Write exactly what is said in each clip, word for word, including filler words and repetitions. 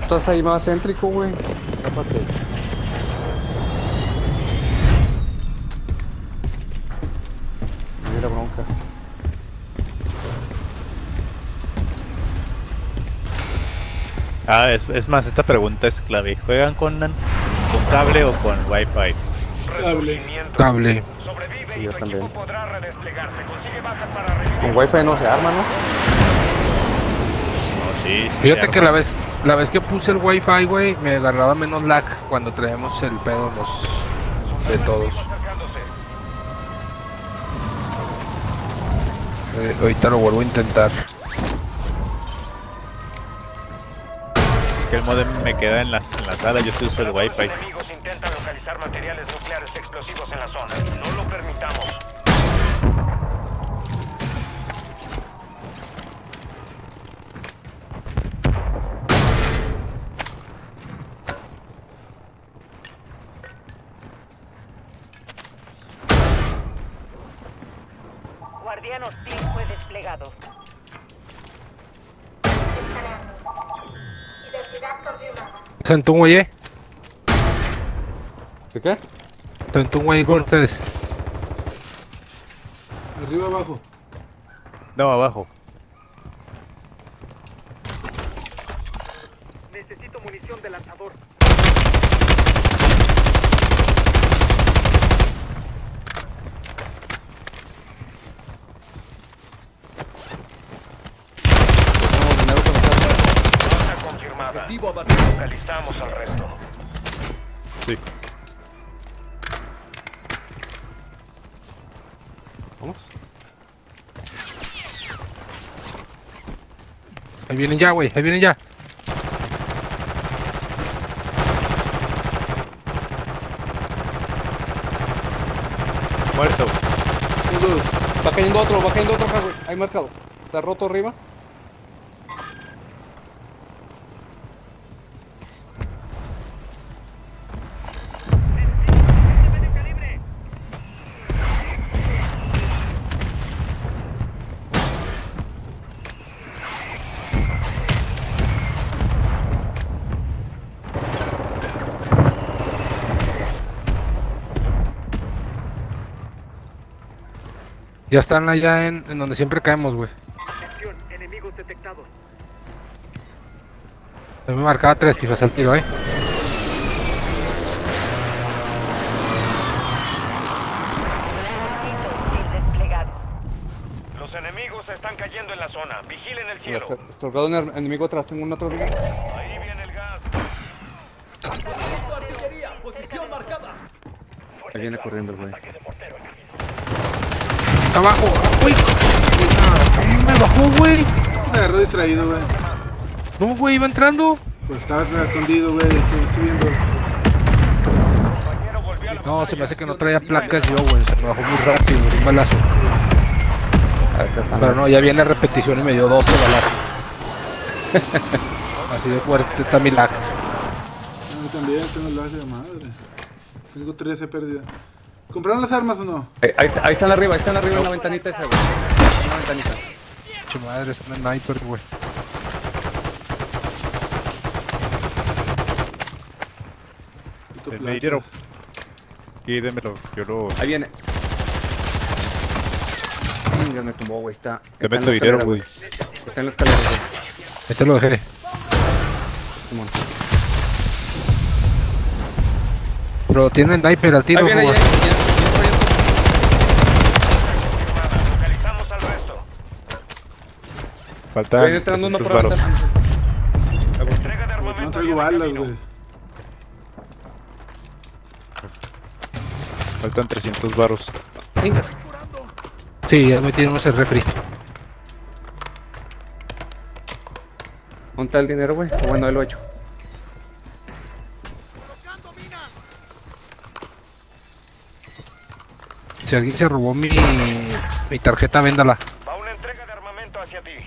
estás ahí más céntrico, güey. Tápate. Mira, broncas. Ah, es, es más, esta pregunta es clave. ¿Juegan con, con cable o con wifi? Cable. Cable. Y yo también. Con wifi no se arma, ¿no? No, sí, sí. Fíjate ya, que la vez, la vez que puse el wifi, güey, me agarraba menos lag cuando traemos el pedo los, de todos. Eh, ahorita lo vuelvo a intentar. que el modem me queda en la, en la sala, yo estoy uso el wifi. Los enemigos intentan localizar materiales nucleares explosivos en la zona. No lo permitamos. Guardián hostil fue desplegado. Identidad confirmada. Sentó un güey, eh. ¿De qué? Sentó un güey con ustedes. Arriba, abajo. No, abajo. Necesito munición de lanzador. Baja confirmada. Localizamos al resto. Sí. Vamos. Ahí vienen ya, güey, ahí vienen ya. Muerto. Va cayendo otro, va cayendo otro, güey. Ahí marcado. Está roto arriba. Ya están allá en, en donde siempre caemos, güey. Atención, enemigos detectados. A mí me marcaba tres pijas al tiro, eh. Desplegado. Los enemigos están cayendo en la zona. Vigilen el cielo. Estorgado un enemigo atrás, tengo un otro. Ahí viene el gas. Ahí viene corriendo el güey. Abajo, uy. Ah, me bajó, güey. Me agarró distraído, güey. No, güey, iba entrando. Pues estaba escondido, güey. Estoy subiendo. Compañero volvió a la No, se me hace que no traía placas yo, güey. Se me bajó muy rápido, un balazo. Pero no, ya viene repetición y me dio doce balazos. Así de fuerte está mi lag. A mí también tengo lag de madre. Tengo trece pérdidas. ¿Compraron las armas o no? Ahí, ahí, ahí están arriba, ahí están arriba en la ventanita esa, güey. En la ventanita. Che madre, es un sniper, güey. Puto El plata. dinero. Sí, démelo, yo lo... Ahí viene. Ya me tumbó, güey. Está. Te está en meto la dinero, escalera, güey. Está en la escalera, güey. Este lo dejé. Simón. Pero tienen sniper al tiro, Ahí viene, güey. ya, ya, ya, ya, confirmada. Localizamos al resto. ya. Faltan Estoy entrando uno trescientos por la varos. ventana. Entrega de armamento. No traigo ya en balas, camino. güey. Faltan trescientos varos. Venga. Sí, ya metimos el refri. ¿Dónde está el dinero, güey? O bueno, él lo he hecho. Si alguien se robó mi, mi tarjeta, véndala. Va una entrega de armamento hacia ti.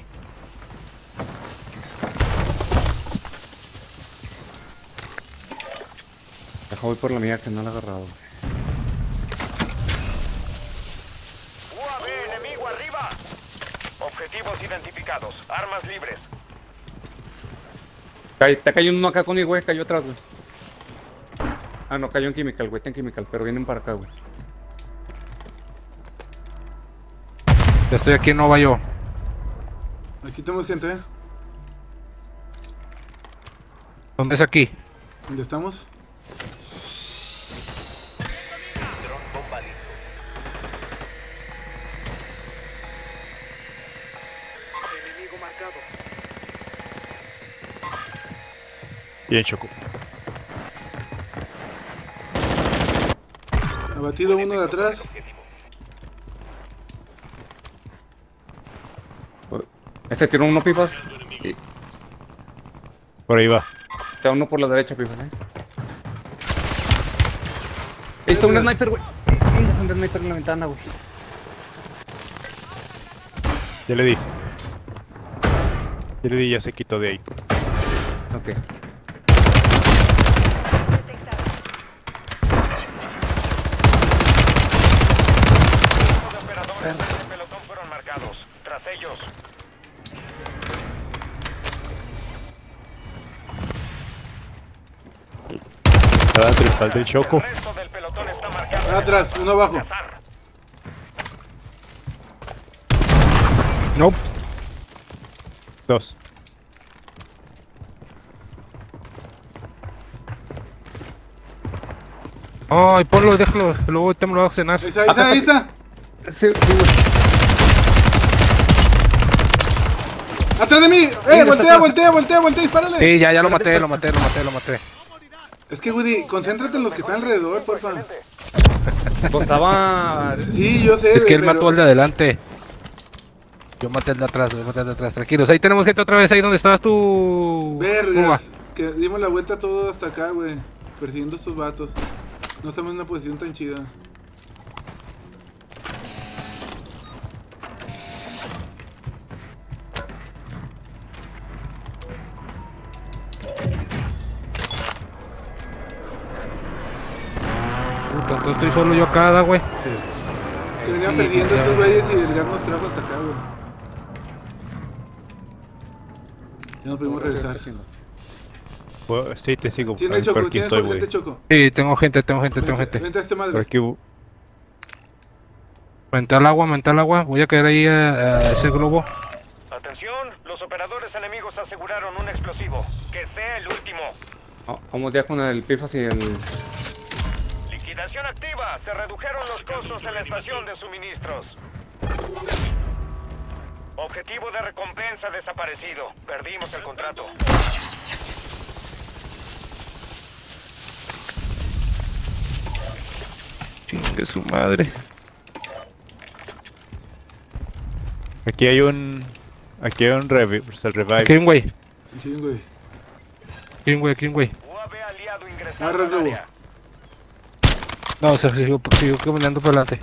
Deja voy por la mía que no la he agarrado. U A V enemigo arriba. Objetivos identificados. Armas libres. Cay- Te cayó uno acá conmigo, güey. Cayó atrás, güey. Ah, no, cayó en Chemical, güey. Está en Chemical, pero vienen para acá, güey. Ya estoy aquí en Nova yo. Aquí tenemos gente, ¿eh? ¿Dónde es aquí? ¿Dónde estamos? Bien, Choco. Abatido uno de atrás. Este tiró uno, Pipas. Y Por ahí va. te da uno por la derecha, Pipas, eh. Ahí está un sniper, güey. Ahí está un sniper en la ventana, güey. Ya le di. Ya le di, ya se quitó de ahí. Ok. Los operadores del pelotón fueron marcados. Tras ellos. Estaba entre falta el Choco. El resto del pelotón está marcado. Atrás, uno abajo. Cazar. Nope. Dos. Ay, ponlo, déjalo. que Luego te me lo vas a cenar. Ahí está, ahí está, ahí está. Sí, sí, güey. ¡Atrás de mí! ¡Eh! ¡Voltea, voltea, voltea, voltea! ¡Dispárale! Sí, ya, ya lo maté, lo maté, lo maté, lo maté. Es que, Woody, concéntrate en los que están alrededor, porfa. Pues estaba... Sí, yo sé. Es que él pero- mató al de adelante. Yo maté al de atrás, yo maté al de atrás. Tranquilos, ahí tenemos gente otra vez, ahí donde estabas tú. Vergas, Uva. que dimos la vuelta todo hasta acá, güey. Persiguiendo a estos vatos. No estamos en una posición tan chida. Puta, entonces estoy solo yo acá, güey. Que venían persiguiendo a estos güeyes y el gas nos trajo hasta acá, güey. Ya no pudimos regresar. Pues, sí, te sigo. ¿Tiene Por Choco? aquí ¿Tienes estoy, por güey. gente, Choco? Sí, tengo gente, tengo gente, tengo gente. Vente a este Por madre. aquí. hu- Vente al agua, vente al agua. Voy a caer ahí a, a ese globo. Atención, los operadores enemigos aseguraron un explosivo. Que sea el último. Oh, vamos ya con el Pifas y el... Liquidación activa. Se redujeron los costos en la estación de suministros. Objetivo de recompensa desaparecido. Perdimos el contrato. Chingue su madre. Aquí hay un. Aquí hay un revi pues, el revive. Aquí hay un güey. Sí, güey. Aquí hay un güey, aquí hay un güey. U A V aliado ingresando Agarra el al globo. área. No, se sigo, sigo caminando para adelante.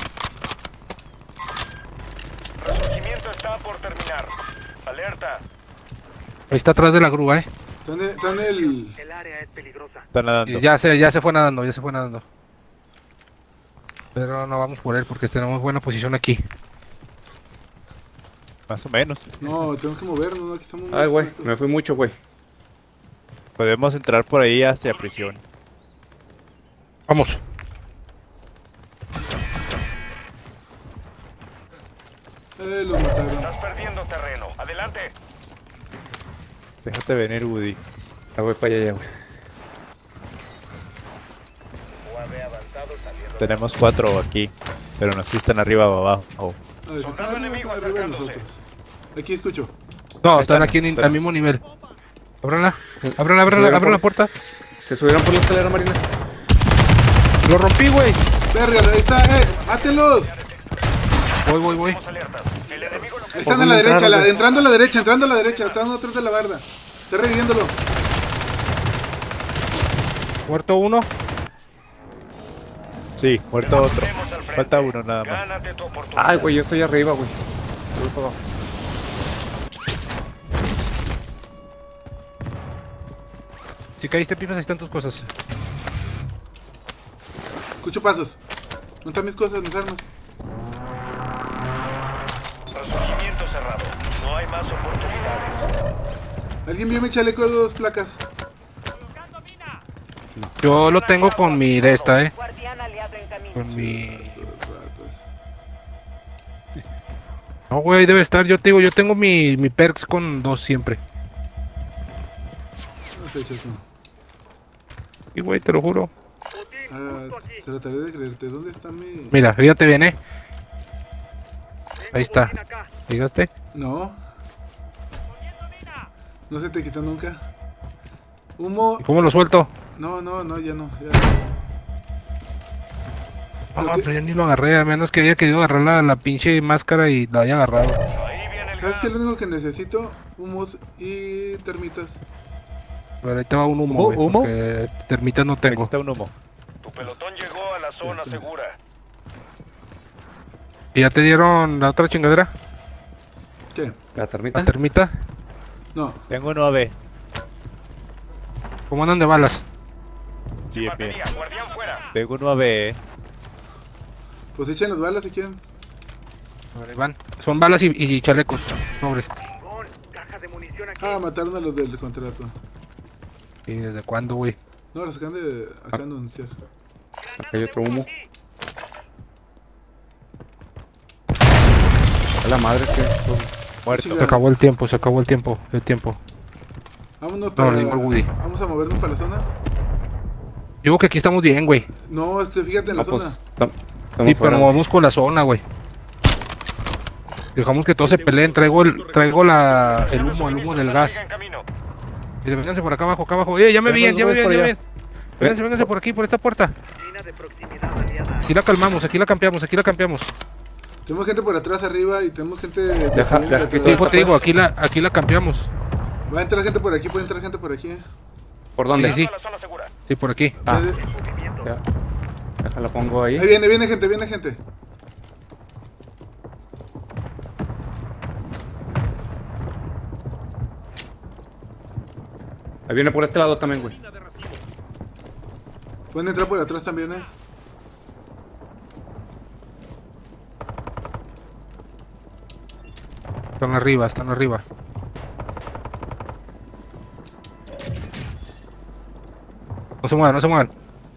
Resurgimiento está por terminar. Alerta. Ahí está atrás de la grúa, eh. Están en, están en el... Está nadando. Y ya se, ya se fue nadando, ya se fue nadando. Pero no vamos por él porque tenemos buena posición aquí. Más o menos. No, tenemos que movernos, ¿no? Aquí estamos... Ay, güey, puestos. me fui mucho, güey. Podemos entrar por ahí hacia prisión. Vamos. Eh, los mataron. Estás perdiendo terreno. Adelante. Déjate venir, Woody. Ah, voy para allá, güey. Tenemos cuatro aquí. Pero no sé si están arriba o abajo. Oh. A ver, Soldado están arriba, enemigo están arriba de acercándose. nosotros. Aquí escucho. No, Ahí están están, aquí en- están. al mismo nivel. Ábranla, ábranla, ábranla, Subieron abran por- la puerta. Se subieron por la escalera, Marina. Lo rompí, güey. Verga, ahí está, eh. ¡Mátenlos! Voy, voy, voy. Estamos alertas. El enemigo lo... Están a la derecha, la- entrando a la derecha, entrando a la derecha. Están atrás de la barda. Está reviviéndolo. Muerto uno. Sí, muerto otro. Tenemos al frente. Falta uno nada más. Gánate tu oportunidad. Ay, güey, yo estoy arriba, güey. Voy para abajo. Si caíste, pipas, ahí están tus cosas. Escucho pasos. ¿Dónde están mis cosas, mis armas? Resurgimiento cerrado. No hay más oportunidades. ¿Alguien vio mi chaleco de dos placas? Yo lo tengo con mi de esta, eh. Guardián aliado en camino. Con mi... No, güey, debe estar. Yo te digo, yo tengo mi, mi perks con dos siempre. No sé, Choco. Y güey, te lo juro. Ah, trataré de creerte. ¿Dónde está mi...? Mira, fíjate bien, eh. Ahí está. ¿Llegaste? No. No se te quitó nunca. Humo... ¿Y cómo lo suelto? No, no, no, ya no. Ya. No, Lo que- pero yo ni lo agarré, a menos que haya querido agarrar la, la pinche máscara y la haya agarrado. Ahí viene el ¿Sabes gas. qué es lo único que necesito? Humos y termitas. A ver, ahí te va un humo, ¿Humo? güey, ¿Humo? porque termitas no Aquí tengo. está un humo. Tu pelotón llegó a la zona segura. ¿Y ya te dieron la otra chingadera? ¿Qué? ¿La termita? ¿La termita? No. Tengo nueve. ¿Cómo andan de balas? Bien, bien. Batería, guardián fuera. Tengo nueve, eh. Pues echen las balas si quieren. Vale, van. Son balas y, y chalecos, sobres. Ah, mataron a los del contrato. ¿Y desde cuándo, güey? No, los acaban de... Acaban de anunciar. Acá hay otro humo. A la madre que... Muerto. Se acabó el tiempo, se acabó el tiempo, el tiempo. Vámonos para... ningún Woody. Vamos a movernos para la zona. Yo creo que aquí estamos bien, güey. No, este, fíjate en la No, pues, zona. tam- estamos Sí, pero fuera. nos vamos con la zona, güey. Dejamos que todos se peleen, traigo el, traigo la, el humo, el humo del gas. Siga en camino. Y vénganse por acá abajo, acá abajo. Eh, ya me Vénganse, vi, ya me vi, ya por me allá. vi. Vénganse, vénganse por aquí, por esta puerta. Aquí la calmamos, aquí la campeamos, aquí la campeamos. Tenemos gente por atrás arriba y tenemos gente... de- Deja- de- deja de- que Sí, todo hijo, te digo, aquí la, aquí la campeamos. Va a entrar gente por aquí, puede entrar gente por aquí. eh. ¿Por dónde? Sí, sí. A la zona segura. Sí, por aquí. Ah, Eh, ya. Déjala, pongo ahí. Ahí viene, viene gente, viene gente. Ahí viene por este lado también, güey. Pueden entrar por atrás también, eh. Están arriba, están arriba. No se muevan, no se muevan.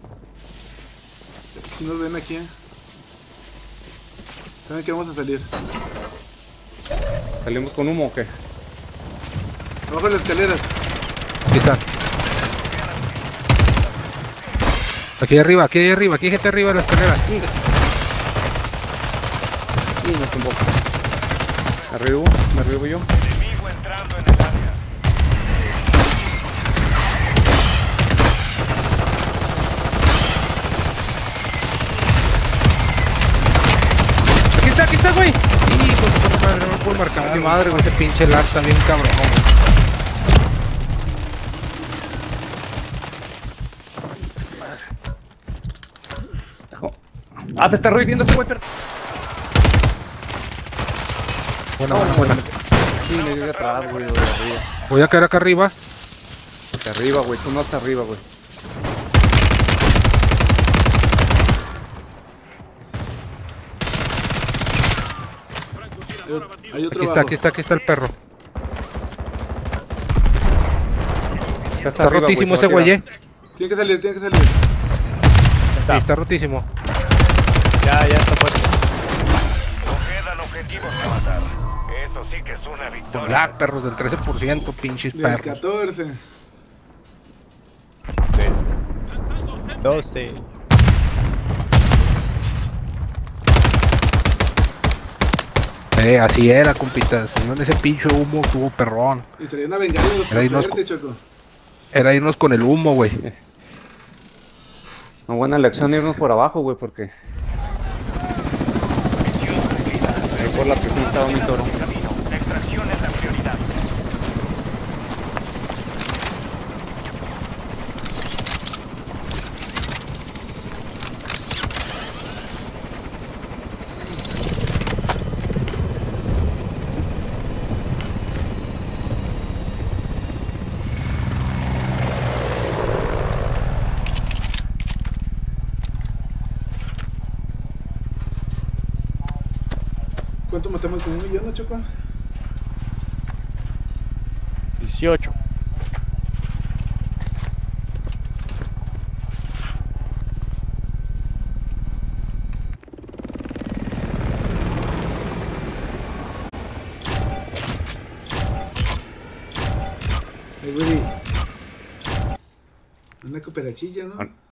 Si nos ven aquí, eh. Saben que vamos a salir. ¿Salimos con humo o qué? Abajo de las escaleras. Aquí están. Aquí arriba, aquí arriba, aquí hay gente arriba de la escalera. Y me tumbó. ¿Me arribo? ¿Me arribo yo? Enemigo entrando en el área. Aquí está, aquí está, güey. Hijo de puta madre, no me puedo marcar. Mi madre, güey, ese pinche lag está bien cabrón, güey. Ah, te está reviviendo este güey, pero... Buena, buena, buena. Sí, me dio de atrás, güey, de arriba. Voy a caer acá arriba. De arriba, güey, tú no hasta arriba, güey. Hay otro- Hay otro Aquí está, abajo. aquí está, aquí está el perro. Está, Está rotísimo ese güey, eh. Tiene que salir, tiene que salir. Sí, está rotísimo. Ya, ya está puesto. No quedan objetivos que matar. Eso sí que es una victoria. Lag, perros del trece por ciento, pinches Del perros. catorce. doce. Eh, así era, compitas. No en ese pinche humo tuvo perrón. Y traían a vengarlos Era ahí por nos- suerte, Choco. Era irnos con el humo, güey. Una buena elección irnos por abajo, güey, porque... Ahí por la piscina estaba mi toro. Camino. La extracción es la prioridad. ¿Cuánto matamos con un millón, no, Choco? dieciocho. Hey, güey. Una cooperachilla, ¿no? Ah.